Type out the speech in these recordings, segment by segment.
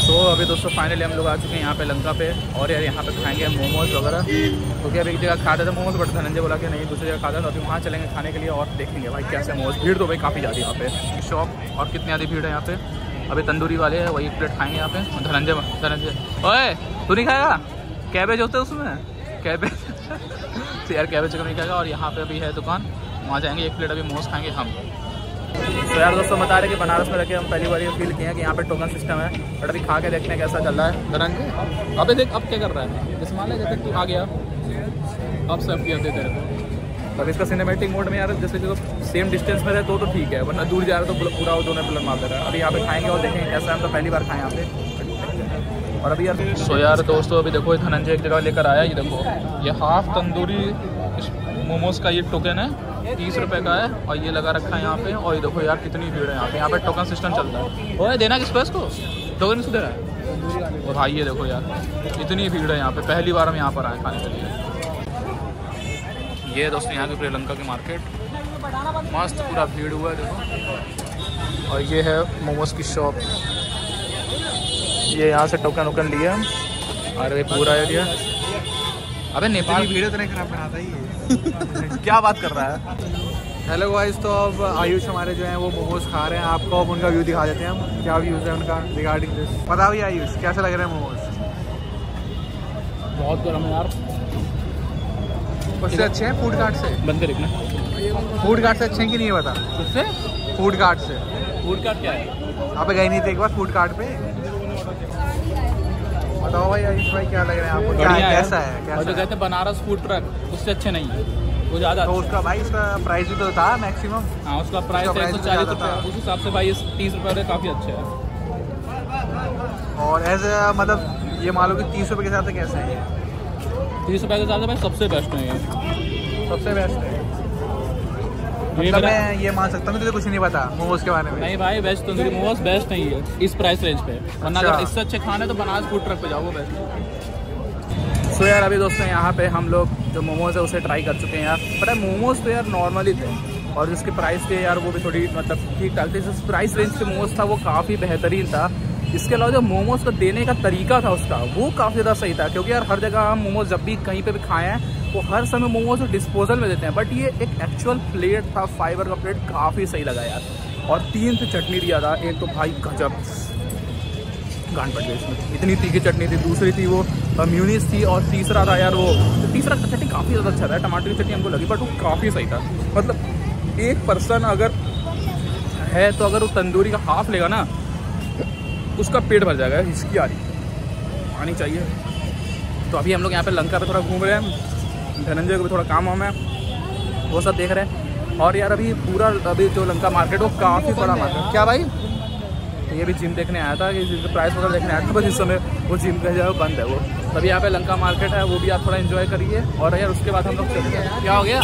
तो अभी दोस्तों फाइनली हम लोग आ चुके हैं यहाँ पे लंका पे। और यार यहाँ पे खाएंगे मोमोज वगैरह, क्योंकि अभी एक जगह खाते थे मोमोज, बट धनंजय बोला कि नहीं दूसरी जगह खाता था, तो अभी वहाँ चलेंगे खाने के लिए और देखेंगे भाई कैसे मोमोज। भीड़ तो भाई काफ़ी ज़्यादा यहाँ पे शॉप, और कितनी ज़्यादा भीड़ है यहाँ पे। अभी तंदूरी वाले हैं, वही एक प्लेट खाएंगे यहाँ पे। धनंजय ओए तू नहीं खाएगा? कैबेज होते हैं उसमें, कैबेज तो यार कैबेज चिकन नहीं खाएगा। और यहाँ पे अभी है दुकान, वहाँ जाएंगे, एक प्लेट अभी मोमोज खाएंगे हम। तो यार दोस्तों बता रहे कि बनारस में रखे हम पहली बार ये फील किए हैं कि यहाँ पे टोकन सिस्टम है, बट अभी खा के देखते हैं कैसा चल रहा है। धनंजय अबे देख अब क्या कर रहा है, जैसे मान लेते तू आ गया अब सर्व किया दे तेरे को। अब इसका सिनेमेटिक मोड में यार जैसे जो सेम डिस्टेंस में रहे तो ठीक है, वरना दूर जा रहे तो पूरा दोनों ब्लर मार दे रहा है। अभी यहाँ पे खाएंगे और देखेंगे कैसा है, हम तो पहली बार खाएँ यहाँ पे। और अभी यार सो यार दोस्तों अभी देखो धनंजय एक जगह लेकर आया, ये देखो ये हाफ तंदूरी मोमोज का ये टोकन है, 30 रुपये का है, और ये लगा रखा है यहाँ पे। और ये देखो यार कितनी भीड़ है यहाँ पे टोकन सिस्टम चलता है। ओए देना किसको इसको, टोकन किसको दे रहा है? और भाई ये देखो यार इतनी भीड़ है यहाँ पे, पहली बार हम यहाँ पर आए खाने के लिए। ये दोस्तों यहाँ की श्रीलंका की मार्केट मस्त पूरा भीड़ हुआ है देखो। और ये है मोमोज की शॉप, ये यहाँ से टोकन वोकन लिया और ये पूरा एरिया। अबे नेपाल भीड़ इतने खराब बनाता ही है क्या बात कर रहा है। हेलो गाइस, तो अब आयुष हमारे जो हैं वो मोमोज खा रहे हैं। आपको अब उनका व्यू दिखा देते हैं हम, क्या व्यूज़ है उनका रिगार्डिंग दिस। पता भी आयुष कैसे लग रहे हैं मोमोज? बहुत गर्म है यार। उससे अच्छे हैं फूड कार्ट से? बंद कर देखना, फूड कार्ट से अच्छे हैं कि नहीं है बता? उससे फूड कार्ट से? फूड कार्ट क्या है? आप गए नहीं थे एक बार फूड कार्ट पे? बताओ भाई आयुष भाई क्या लग रहा है आपको, क्या कैसा है? कैसा और जो कहते हैं बनारस फूड ट्रक उससे अच्छे नहीं है वो ज़्यादा। तो उसका भाई उसका प्राइस भी तो था मैक्सिमम? हाँ उसका प्राइस 140 रुपये, उस हिसाब से भाई 30 रुपये काफ़ी अच्छे है। और एज मतलब ये मान लो कि 30 रुपये के साथ कैसे है? 30 रुपये के हिसाब से भाई सबसे बेस्ट है ये, सबसे बेस्ट है। मतलब मैं ये मान सकता हूँ, तुझे कुछ नहीं पता मोमोज के बारे में? नहीं भाई वेज तंदूरी मोमोज बेस्ट नहीं है इस प्राइस रेंज पे, वरना अगर इससे अच्छे खाने तो बनारस फूड ट्रक पे जाओ वो बेस्ट है। सो यार अभी दोस्तों यहाँ पे हम लोग जो मोमोज है उसे ट्राई कर चुके हैं यार। पता है मोमोज तो यार नॉर्मली थे, और जिसके प्राइस थे यार वो भी थोड़ी मतलब ठीक ठाक थे। जिस प्राइस रेंज के मोमोज था वो काफ़ी बेहतरीन था। इसके अलावा जो मोमोज का देने का तरीका था उसका वो काफ़ी ज़्यादा सही था, क्योंकि यार हर जगह हम मोमोज जब भी कहीं पे भी खाए हैं वो हर समय मोमोज डिस्पोजल में देते हैं, बट ये एक एक्चुअल प्लेट था, फाइबर का प्लेट, काफ़ी सही लगा यार। और 3 से चटनी दिया था, एक तो भाई गजब गांड पड़ गई इसमें, इतनी तीखी चटनी थी। दूसरी थी वो म्यूनीस थी, और तीसरा था यार वो तीसरा चटनी काफ़ी ज़्यादा अच्छा था। टमाटर की चटनी हमको लगी बट वो काफ़ी सही था। मतलब एक पर्सन अगर है तो अगर वो तंदूरी का हाफ लेगा ना उसका पेट भर जाएगा। इसकी आनी चाहिए। तो अभी हम लोग यहाँ पे लंका पे थोड़ा घूम रहे हैं, धनंजय को भी थोड़ा काम वाम है वो सब देख रहे हैं। और यार अभी पूरा अभी जो लंका मार्केट वो काफ़ी बड़ा मार्केट। क्या भाई? तो ये भी जिम देखने आया था, कि प्राइस वगैरह देखने आया था, बस इस समय वो जिम का जो है बंद है वो। तभी यहाँ पे लंका मार्केट है, वो भी आप थोड़ा एंजॉय करिए। और यार उसके बाद हम लोग चलते हैं। क्या हो गया?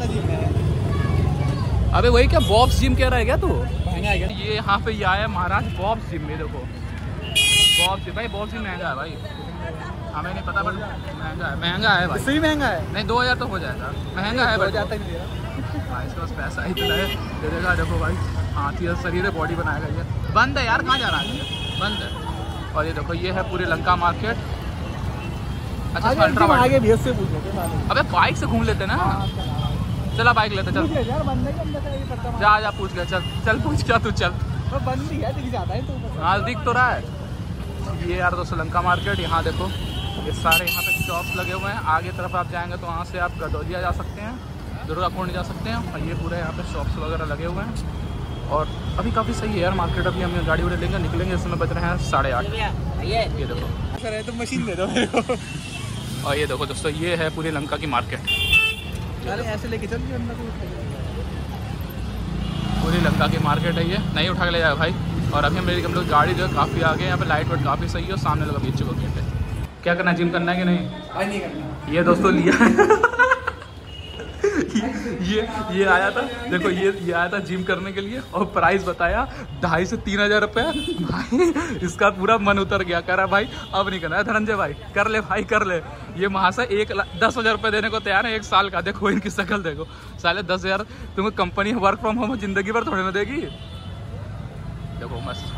अबे वही क्या बॉब्स जिम कह रहा है क्या तू? महंगा है क्या? ये यहाँ पे आया है महाराज बॉब्स जिम में, देखो बॉब्स जिम। भाई बॉब्स जिम महंगा है भाई, हमें नहीं पता बट महंगा है भाई। सही महंगा है? नहीं 2000 तो हो जाएगा, महंगा है भाई। जाता नहीं भाई इसके पास पैसा ही तो है, दे देगा। देखो भाई हाथी शरीर है, बॉडी बनाएगा ये। बंद है यार, कहाँ जा रहा है? बंद है। और ये देखो ये है पूरी लंका मार्केट। अच्छा आगे भी उससे पूछो। अबे बाइक से घूम लेते ना, चला बाइक लेते चल। जा पूछ गया, चल पूछ क्या तू, चल बंद ही है, दिख जाता है तो। हाँ दिख तो रहा है ये यार दोस्तों लंका मार्केट। यहाँ देखो ये सारे यहाँ पे शॉप्स लगे हुए हैं। आगे तरफ आप जाएंगे तो वहाँ से आप गदौलिया जा सकते हैं, दुर्गा कुंड जा सकते हैं। और ये पूरे यहाँ पे शॉप्स वगैरह लगे हुए हैं। और अभी काफ़ी सही है यार मार्केट। अभी हम गाड़ी वाड़ी लेंगे, निकलेंगे, इस समय बज रहे हैं 8:30। ये देखो सर तो मशीन दे दो मेरे को। और ये देखो दोस्तों ये है पूरी लंका की मार्केट। अरे ऐसे लेके चल पूरी लंका की मार्केट है ये, नहीं उठा के ले जाएगा भाई। और अभी हम लोग गाड़ी जो है काफ़ी आगे, यहाँ पे लाइट वाइट काफ़ी सही है, और सामने लगा बीच को गेट है। क्या करना है, जिम करना है कि नहीं? नहीं करना। ये दोस्तों लिया ये आया था, देखो ये आया था जिम करने के लिए, और प्राइस बताया 2500 से 3000 रुपये। भाई इसका पूरा मन उतर गया, कह रहा भाई अब नहीं करना है। धनंजय भाई कर ले भाई कर ले। ये महाशय 10,000 रुपये देने को तैयार है 1 साल का। देखो इनकी शक्ल देखो, साले 10,000 तुमको कंपनी वर्क फ्रॉम होम जिंदगी भर थोड़ी ना देगी। देखो मस्त